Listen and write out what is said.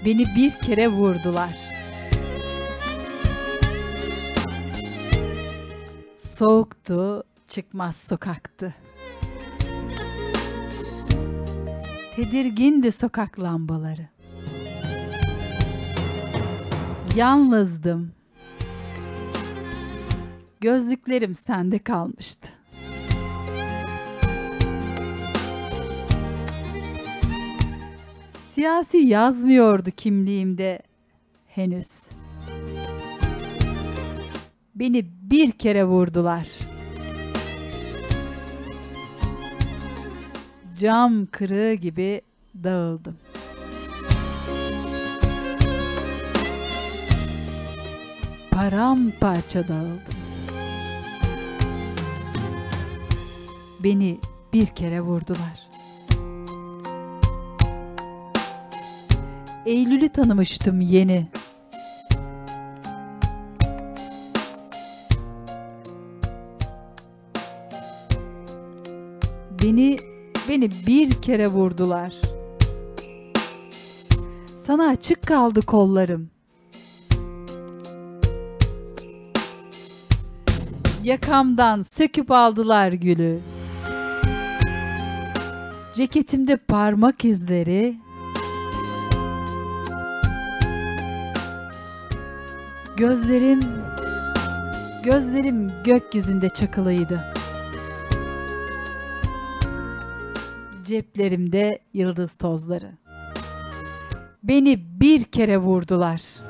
Beni bir kere vurdular. Soğuktu, çıkmaz sokaktı. Tedirgindi sokak lambaları. Yalnızdım. Gözlüklerim sende kalmıştı. Siyasi yazmıyordu kimliğimde henüz. Beni bir kere vurdular. Cam kırığı gibi dağıldım. Paramparça dağıldım. Beni bir kere vurdular. Eylül'ü tanımıştım yeni. Beni bir kere vurdular. Sana açık kaldı kollarım. Yakamdan söküp aldılar gülü. Ceketimde parmak izleri. Gözlerim gökyüzünde çakılıydı. Ceplerimde yıldız tozları. Beni bir kere vurdular.